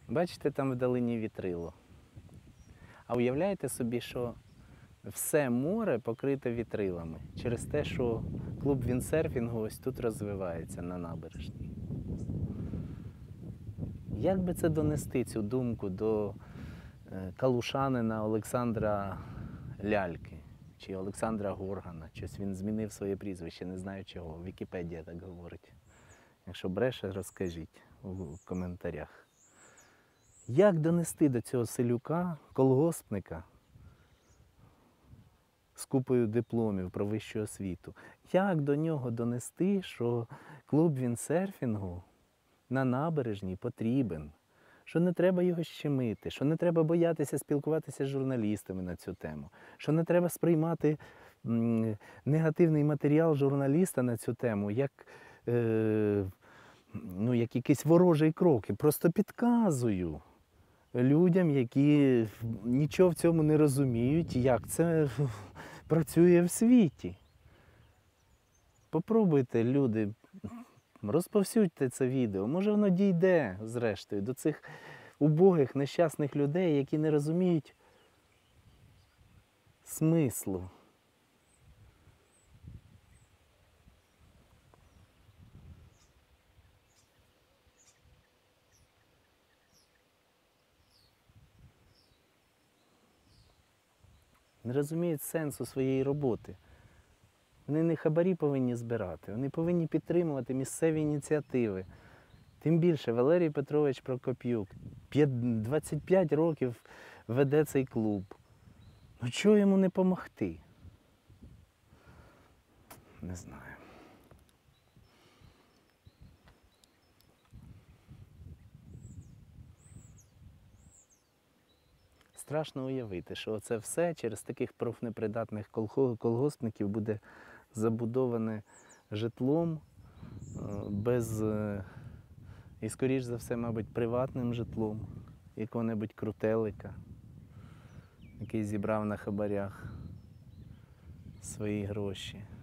Бачите, там вдалині вітрило. А уявляєте собі, що все море покрите вітрилами через те, що клуб віндсерфінгу ось тут розвивається на набережній. Як би це донести, цю думку, до калушанина Олександра Ляльки чи Олександра Горгана? Щось він змінив своє прізвище, не знаю чого. Вікіпедія так говорить. Якщо бреше, розкажіть у коментарях. Як донести до цього селюка, колгоспника з купою дипломів про вищу освіту? Як до нього донести, що клуб віндсерфінгу на набережній потрібен? Що не треба його щемити, що не треба боятися спілкуватися з журналістами на цю тему, що не треба сприймати негативний матеріал журналіста на цю тему як, як якийсь ворожий крок. І просто підказую людям, які нічого в цьому не розуміють, як це працює в світі. Попробуйте, люди, розповсюдьте це відео. Може воно дійде, зрештою, до цих убогих, нещасних людей, які не розуміють смислу. Не розуміють сенсу своєї роботи. Вони не хабарі повинні збирати, вони повинні підтримувати місцеві ініціативи. Тим більше Валерій Петрович Прокоп'юк 25 років веде цей клуб. Ну чого йому не помогти? Не знаю. Страшно уявити, що це все через таких профнепридатних колгоспників буде забудоване житлом, і, скоріш за все, мабуть, приватним житлом якого-небудь крутелика, який зібрав на хабарях свої гроші.